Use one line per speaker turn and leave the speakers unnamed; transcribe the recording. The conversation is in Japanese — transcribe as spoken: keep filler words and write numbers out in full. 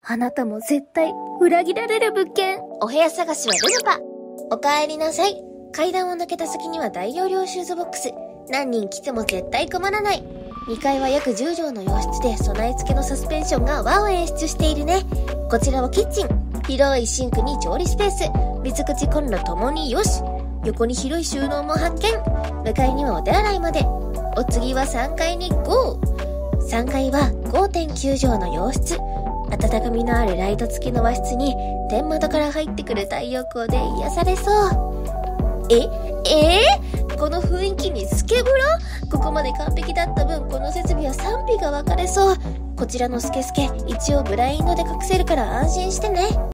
あなたも絶対裏切られる物件。
お部屋探しはルルパ。お帰りなさい。階段を抜けた先には大容量シューズボックス。何人来ても絶対困らない。にかいは約じゅうじょうの洋室で備え付けのサスペンションが和を演出しているね。こちらはキッチン。広いシンクに調理スペース。水口コンロともによし。横に広い収納も発見。向かいにはお手洗いまで。お次はさんがいにゴー。さんがいは ごてんきゅうじょうの洋室。温かみのあるライト付きの和室に天窓から入ってくる太陽光で癒されそう。ええー、この雰囲気にスケブラ？ここまで完璧だった分この設備は賛否が分かれそう。こちらのスケスケ一応ブラインドで隠せるから安心してね。